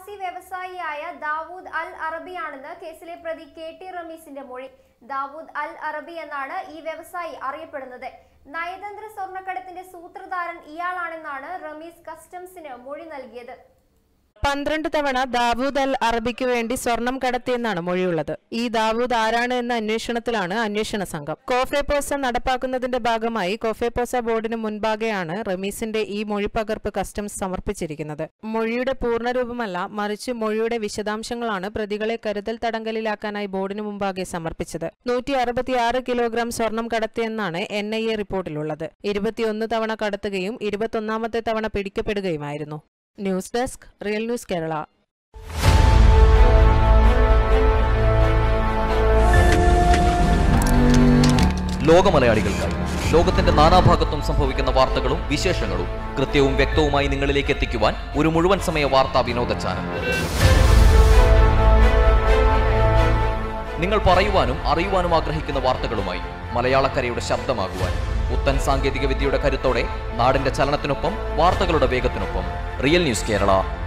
പ്രവാസി വ്യവസായിയായ ദാവൂദ് അൽ അറബിയാണെന്ന് കേസിലെ പ്രതി കെ.ടി. റമീസിന്റെ മൊഴി. ദാവൂദ് അൽ അറബി എന്നാണ് ഈ വ്യവസായി അറിയപ്പെടുന്നത്. നയതന്ത്ര സ്വർണ്ണക്കടത്തിന്റെ സൂത്രധാരൻ ഇയാളാണെന്നാണ് റമീസ് കസ്റ്റംസിന് മൊഴി നൽകിയത്. 12 തവണ ദാവൂദ് അൽ അറബിക്ക് വേണ്ടി സ്വർണം കടത്തിയെന്നാണ് മൊഴിയുള്ളത്. ഈ ദാവൂദ് ആരാണ് എന്ന അന്വേഷണത്തിലാണ് അന്വേഷണ സംഘം. കോഫെപോസ നടപ്പാക്കുന്നതിന്റെ ഭാഗമായി കോഫെപോസ ബോർഡിന് മുൻപാകെയാണ് റമീസിന്റെ ഈ മൊഴിപ്പകർപ്പ് കസ്റ്റംസ് സമർപ്പിച്ചിരിക്കുന്നത്. മൊഴിയുടെ പൂർണ്ണരൂപമല്ല, മറിച്ച് മൊഴിയുടെ വിശദാംശങ്ങളാണ് പ്രതികളെ കരുതൽ തടങ്കലിലാക്കാനായി ബോർഡിന് മുമ്പാകെ സമർപ്പിച്ചത്. 166 കിലോഗ്രാം സ്വർണം കടത്തിയെന്നാണ് NIA റിപ്പോർട്ടിലുള്ളത്. 21 തവണ കടത്തുകയും 21ാമത്തെ തവണ പിടിക്കപ്പെടുകയുമായിരുന്നു. News desk, real news Kerala. ലോകമലയാളികൾക്കായി ലോകത്തിന്റെ നാനാഭാഗത്തും സംഭവിക്കുന്ന വാർത്തകളും വിശേഷങ്ങളും കൃത്യവും വ്യക്തവുമായി നിങ്ങളിലേക്ക് എത്തിക്കുവാൻ ഒരു മുഴുവൻ സമയ വാർത്താ വിനോദ ചാനൽ. നിങ്ങൾ പറയുവാനും അറിയുവാനും ആഗ്രഹിക്കുന്ന വാർത്തകളുമായി മലയാളക്കരയുടെ ശബ്ദമാകുവാൻ പുത്തൻ സാങ്കേതിക വിദ്യയുടെ കരുത്തോടെ നാടിന്റെ ചലനത്തിനൊപ്പം വാർത്തകളുടെ വേഗത്തിനൊപ്പം റിയൽ ന്യൂസ് കേരള.